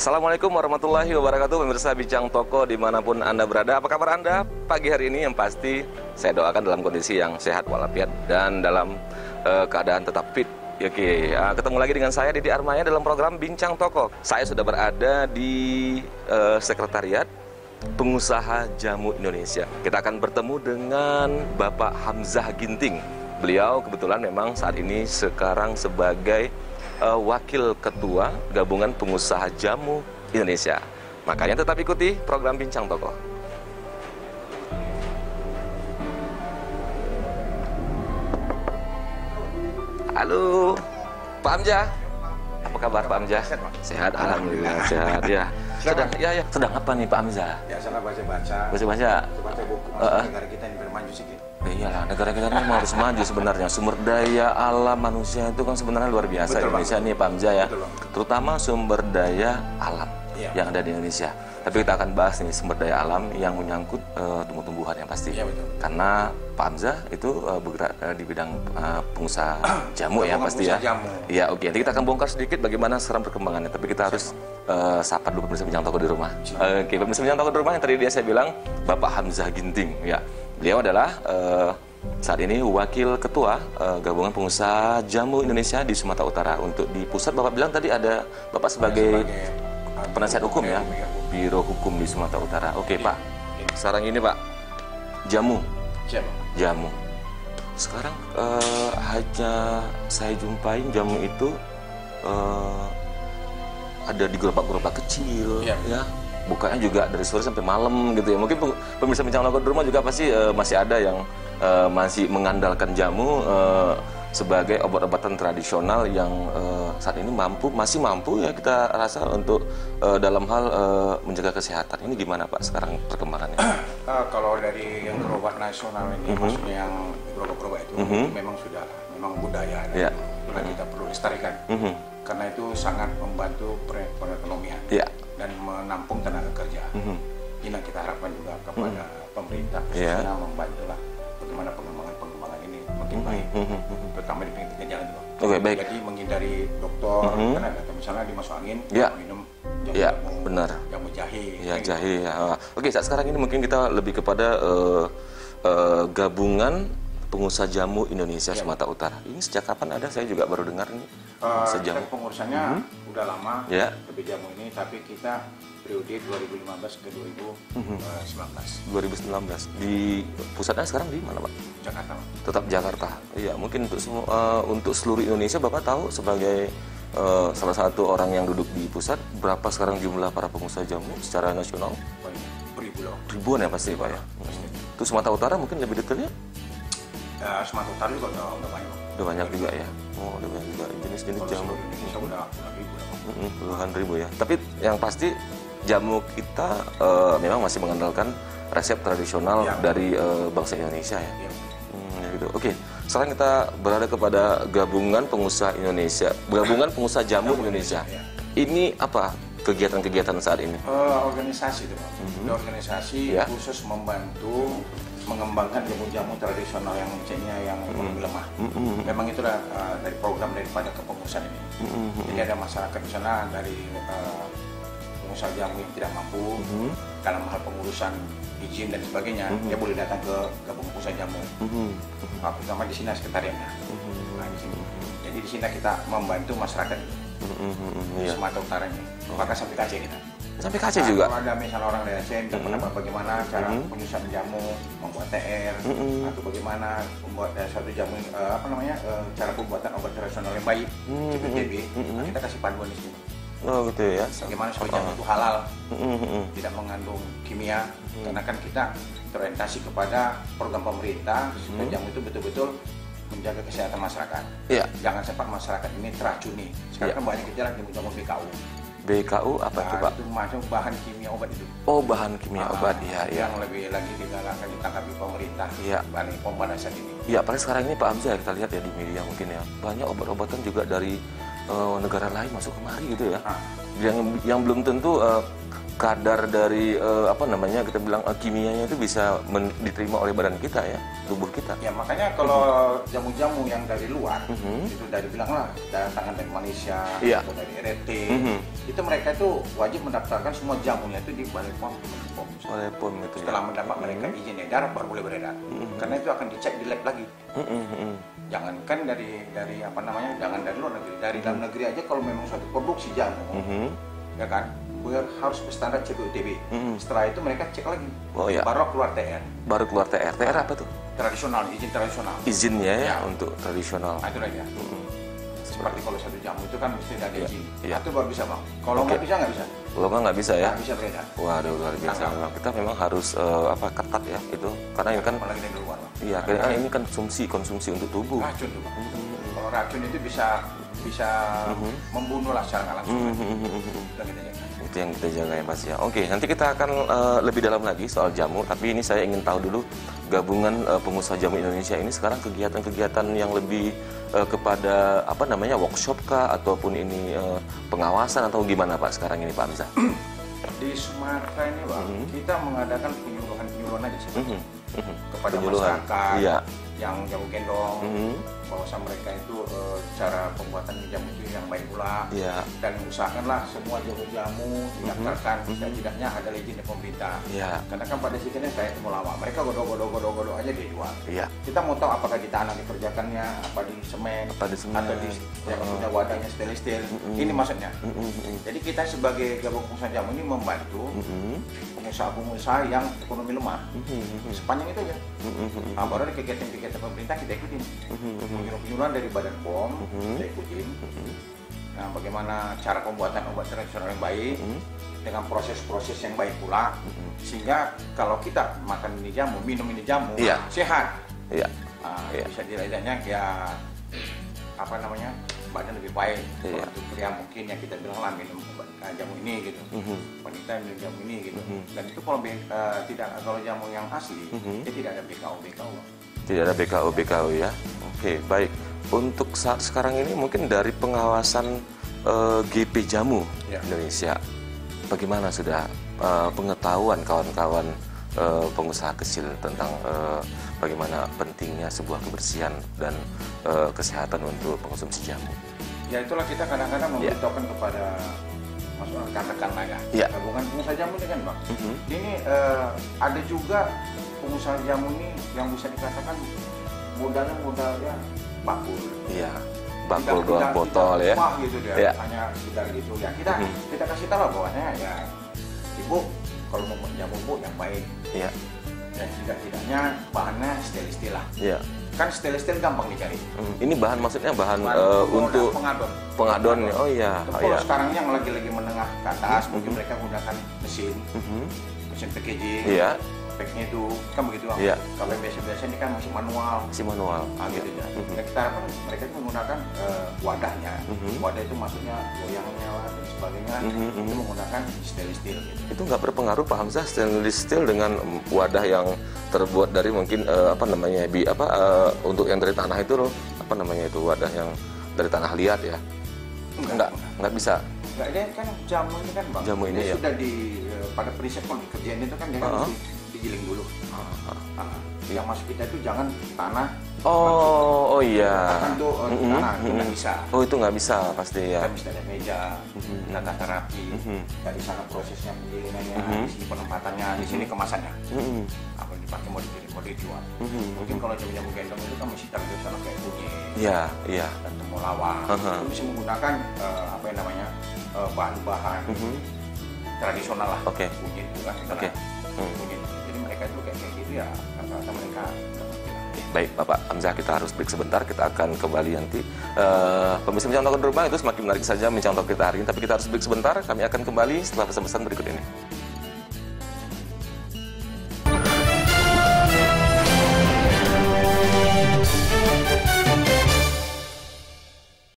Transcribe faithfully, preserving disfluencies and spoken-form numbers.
Assalamualaikum warahmatullahi wabarakatuh, pemirsa Bincang Toko dimanapun Anda berada. Apa kabar Anda pagi hari ini? Yang pasti saya doakan dalam kondisi yang sehat walafiat dan dalam uh, keadaan tetap fit. Oke, uh, ketemu lagi dengan saya Didi Armaya dalam program Bincang Toko. Saya sudah berada di uh, sekretariat Pengusaha Jamu Indonesia. Kita akan bertemu dengan Bapak Hamzah Ginting. Beliau kebetulan memang saat ini sekarang sebagai Uh, Wakil Ketua Gabungan Pengusaha Jamu Indonesia. Makanya tetap ikuti program Bincang Toko. Halo, Pak Hamzah. Apa kabar Pak Hamzah? Sehat, Pak. Sehat, alhamdulillah sehat ya. Sedang, ya, ya. Sedang apa nih Pak Hamzah? Ya, saya baca-baca. Baca-baca. Baca buku. Uh, negara kita yang bermaju sedikit. Iyalah, negara kita ini memang harus maju sebenarnya. Sumber daya alam manusia itu kan sebenarnya luar biasa. Betul, Indonesia Bang. nih Pak Hamzah ya. Betul, Bang. Terutama sumber daya alam Iya. yang ada di Indonesia. Tapi kita akan bahas nih sumber daya alam yang menyangkut uh, tumbuh-tumbuhan yang pasti. Iya, betul. Karena Pak Hamzah itu uh, bergerak uh, di bidang uh, pengusaha jamu ya Gabungan pasti ya. pengusaha jamu. Iya, oke. Nanti kita akan bongkar sedikit bagaimana sekarang perkembangannya. Tapi kita harus uh, sapa dulu pemirsa Bincang Toko di rumah. Uh, oke, pemirsa Bincang Toko di rumah yang tadi dia saya bilang Bapak Hamzah Ginting. Ya, beliau adalah uh, saat ini Wakil Ketua uh, Gabungan Pengusaha Jamu Indonesia di Sumatera Utara. Untuk di pusat Bapak bilang tadi ada Bapak sebagai, sebagai penasihat hukum ya, Biro Hukum di Sumatera Utara. Oke, Pak. Sekarang ini Pak, jamu. Siapa? Jamu. Sekarang uh, hanya saya jumpain jamu itu uh, ada di gerobak-gerobak kecil, ya. ya. Bukanya juga dari sore sampai malam gitu ya. Mungkin pemirsa Bincang Toko di rumah juga pasti uh, masih ada yang uh, masih mengandalkan jamu uh, sebagai obat-obatan tradisional yang uh, saat ini mampu, masih mampu ya kita rasa untuk uh, dalam hal uh, menjaga kesehatan. Ini gimana Pak sekarang perkembangannya? Uh, kalau dari yang gerobak nasional ini, Mm-hmm. maksudnya yang gerobak-gerobak itu Mm-hmm. memang sudah memang budaya dan Yeah. sudah kita perlu lestarikan. Mm-hmm. Karena itu sangat membantu perekonomian Yeah. dan menampung tenaga kerja. Mm-hmm. Ini yang kita harapkan juga kepada Mm-hmm. pemerintah Yeah. khususnya membantulah bagaimana pengembangan-pengembangan ini makin baik, Mm-hmm. terutama di pinggir jalan juga. Oke, baik. Jadi menghindari dokter, Mm-hmm. kan ada misalnya dimasuk angin, Ya. minum Ya, jamu, benar. jamu jahe. Ya, kayak jahe ya. Oke, saat sekarang ini mungkin kita lebih kepada uh, uh, Gabungan Pengusaha Jamu Indonesia Ya. Sumatera Utara. Ini sejak kapan ada? Saya juga baru dengar nih. Uh, Sejam. kita pengurusannya udah lama, Ya. lebih jamu ini, tapi kita periode dua ribu lima belas ke dua ribu sembilan belas. dua ribu sembilan belas. Di pusatnya sekarang di mana, Pak? Jakarta. Tetap Jakarta. Iya, mungkin untuk semua uh, untuk seluruh Indonesia Bapak tahu sebagai uh, salah satu orang yang duduk di pusat, berapa sekarang jumlah para pengusaha jamu secara nasional? Banyak, beribu loh. Ribuan ya pasti, Pak ya. Pasti. Itu Sumatera Utara mungkin lebih detailnya? Uh, Sumatera Utara juga udah, udah banyak. Udah banyak juga ya. Oh, udah banyak juga jenis-jenis Kalau jamu. seluruh Indonesia udah, udah ribu lah. Mm-mm, puluhan ribu ya. Tapi yang pasti jamu kita uh, memang masih mengandalkan resep tradisional Ya. dari uh, bangsa Indonesia ya. Ya. Hmm, ya gitu. Oke, sekarang kita berada kepada Gabungan Pengusaha Indonesia, Gabungan Pengusaha Jamu Indonesia. Ya. Ini apa kegiatan-kegiatan saat ini? Uh, organisasi itu, Pak. Itu organisasi Ya. khusus membantu mengembangkan jamu-jamu tradisional yang misalnya yang ekonomi lemah. Mm-mm. Memang itulah uh, dari program daripada kepengurusan ini. Mm-mm. Jadi ada masyarakat di sana dari uh, pengusaha jamu yang tidak mampu Mm-mm. dalam hal pengurusan izin dan sebagainya, dia boleh datang ke gabungan pengusaha jamu. Mm-mm. Nah, pertama di sini sekretariatnya. Nah, di sini. Jadi di sini kita membantu masyarakat Mm-mm. di Iya. Sumatera Utara ini. Bahkan sampai ke Aceh kita. Sampai ke Aceh Nah, juga. kalau ada misalnya orang dari Aceh yang mendapat bagaimana cara penyusunan jamu, membuat T R, Mm-mm. atau bagaimana membuat eh, suatu jamu eh, apa namanya eh, cara pembuatan obat tradisional yang baik, Mm-mm. C P T B, Mm-mm. nah, kita kasih panduan di sini. Oh gitu ya. Bagaimana supaya jamu itu halal, Mm-mm. tidak mengandung kimia, karena kan kita terorientasi kepada program pemerintah supaya jamu itu betul-betul menjaga kesehatan masyarakat. Iya. Jangan sampai masyarakat ini teracuni. Sekarang kan banyak gejala jamu-jamu B K U. B K U apa Nah, tuh Pak? itu masuk bahan kimia obat itu. Oh, bahan kimia Ah, obat. Iya, iya. Yang lebih lagi digalakkan ditangkapi pemerintah. Iya. Balik pembatasan ini. Ya, apalagi sekarang ini Pak Hamzah kita lihat ya di media mungkin ya banyak obat-obatan juga dari eh, negara lain masuk kemari gitu ya. Ah. Yang yang belum tentu eh, kadar dari uh, apa namanya kita bilang uh, kimianya itu bisa men- diterima oleh badan kita ya, tubuh kita. Ya makanya kalau jamu-jamu yang dari luar mm-hmm. itu dari bilanglah datangkan dari Malaysia yeah. atau dari R T, mm-hmm. itu mereka itu wajib mendaftarkan semua jamunya itu di Balai P O M. Balai P O M itu. Setelah ya. mendapat mm-hmm. mereka izin edar baru boleh beredar. Mm-hmm. Karena itu akan dicek di lab lagi. Mm-hmm. Jangankan dari dari apa namanya, jangan dari luar negeri, dari dalam negeri aja kalau memang suatu produksi jamu, mm-hmm. ya kan. Harus berstandar C B U T B. Mm-hmm. Setelah itu mereka cek lagi. Oh, ya. Baru keluar T R. Baru keluar T R. T R apa tuh? Tradisional, izin tradisional. Izinnya ya, ya. untuk tradisional. Nah, itu aja. Mm-hmm. Seperti kalau satu jamu itu kan mesti ada izin. Ya. Itu baru bisa bang. Kalau nggak okay. bisa nggak bisa. Kalau nggak nggak bisa ya. Nggak bisa beredar. Waduh luar biasa. Memang kita memang harus uh, apa ketat ya itu. Karena ini kan. Apalagi dari luar bang. Iya, karena kan ini kan konsumsi konsumsi untuk tubuh. Racun tuh bang. Mm-hmm. Kalau racun itu bisa bisa mm-hmm. membunuh lah secara langsung. Mm-hmm. Itu yang kita jaga ya Mas ya. Oke, nanti kita akan uh, lebih dalam lagi soal jamu, tapi ini saya ingin tahu dulu gabungan uh, pengusaha jamu Indonesia ini sekarang kegiatan-kegiatan yang lebih uh, kepada apa namanya workshop kah ataupun ini uh, pengawasan atau gimana Pak sekarang ini Pak Hamzah? Di Sumatera ini Bang, mm-hmm. kita mengadakan penyuluhan-penyuluhan aja sih mm-hmm. kepada penyuluhan. masyarakat iya. yang jamu gendong. Mm-hmm. Bahwasanya mereka itu e, cara pembuatan jamu itu yang baik pula yeah. dan usahakanlah semua jamu-jamu didaftarkan mm-hmm. setidaknya ada izin dari pemerintah yeah. karena kan pada sikitnya saya temu lama mereka godok-godok-godok-godok aja dia jual yeah. kita mau tahu apakah di tanah dikerjakannya apa di semen, apa di semen. atau di yang uh. punya wadahnya stainless steel mm-hmm. ini maksudnya mm-hmm. jadi kita sebagai gabung pengusaha jamu ini membantu mm-hmm. pengusaha-pengusaha yang ekonomi lemah mm-hmm. sepanjang itu aja mm-hmm. nah, baru ada kegiatan-kegiatan pemerintah kita ikutin mm-hmm. penyuluhan dari Badan P O M, mm-hmm. kita ikutin. Mm-hmm. Nah, bagaimana cara pembuatan obat tradisional yang baik, mm-hmm. dengan proses-proses yang baik pula, mm-hmm. sehingga kalau kita makan ini jamu, minum ini jamu, yeah. sehat. Yeah. Nah, yeah. bisa diraihnya ya apa namanya badan lebih baik. Yeah. Untuk pria mungkin yang kita bilang lah minum obat uh, jamu ini gitu, mm-hmm. wanita minum jamu ini gitu. Mm-hmm. Dan itu kalau uh, tidak kalau jamu yang asli, mm-hmm. dia tidak ada B K O B K O. Tidak ada B K O B K O ya. Oke, baik. Untuk saat sekarang ini mungkin dari pengawasan uh, G P Jamu ya. Indonesia, bagaimana sudah uh, pengetahuan kawan-kawan uh, pengusaha kecil tentang uh, bagaimana pentingnya sebuah kebersihan dan uh, kesehatan untuk pengonsumsi jamu? Ya itulah kita kadang-kadang memberitahukan ya. kepada maksudnya rekan-rekan lah ya. ya. Gabungan pengusaha jamu ini kan Bang. Mm-hmm. Ini uh, ada juga pengusaha jamu ini yang bisa dikatakan modalnya modalnya bakul. Iya. Bakul tidak, doang tidak, botol tidak ya. Wah gitu dia. Ya. Hanya sekitar gitu ya. Kita mm-hmm. kita kasih tahu bahwasanya ya Ibu kalau mau jamu Bu yang baik. Iya. Dan tidak-tidaknya bahannya stainless steel lah. Iya. Kan stainless steel gampang dicari. Hmm. Ini bahan maksudnya bahan, bahan uh, untuk pengadon. Pengadon. Oh iya. Oh, kalau iya. Sekarang yang lagi-lagi menengah ke atas mm-hmm. mungkin mereka menggunakan mesin. Mm-hmm. Mesin packaging. Iya. Packnya itu kan begitu Bang. Iya. Kalau yang biasa-biasa ini kan masih manual. Masih manual. Ah, gitu ya. Mm-hmm. Dan kita harapkan mereka itu menggunakan uh, wadahnya. Mm-hmm. Wadah itu maksudnya goyangnya dan sebagainya. Mm-hmm. Itu menggunakan stainless steel. Gitu. Itu nggak berpengaruh Pak Hamzah stainless steel dengan wadah yang terbuat dari mungkin uh, apa namanya bi apa uh, untuk yang dari tanah itu loh apa namanya itu wadah yang dari tanah liat ya? Enggak, enggak bisa. Enggak, dia kan jamu ini kan Bang. Jamu ini dia ya. Sudah di pada prinsip kalau kerjaan itu kan dia uh-huh. harus digiling dulu. Uh-huh. Nah, yang masuk kita itu jangan tanah. Oh, oh iya. Kan tuh mm-hmm. tanah itu nggak bisa. Oh itu nggak bisa pasti ya. Kita bisa ada meja, mm-hmm. tata terapi, mm-hmm. dari sana prosesnya penggilingannya, mm-hmm. di sini penempatannya, mm-hmm. di sini kemasannya. Mm-hmm. Apa yang dipakai mau dikirim mau dijual. Mm-hmm. Mungkin kalau jamu-jamu gendong itu kan masih tradisional kayak kunyit. Iya, iya. Dan temulawak. Uh-huh. Itu bisa menggunakan uh, apa yang namanya uh, bahan-bahan mm-hmm. tradisional lah. Oke. Okay. Kunyit itu kan. Oke. Okay. Hmm. Kunyit. Jadi mereka itu kayak kayak gitu ya rata-rata mereka. Baik Bapak Hamzah, kita harus break sebentar, kita akan kembali nanti. Uh, pemirsa Bincang Toko di Rumah itu semakin menarik saja Bincang Toko kita hari ini, tapi kita harus break sebentar, kami akan kembali setelah pesan-pesan berikut ini.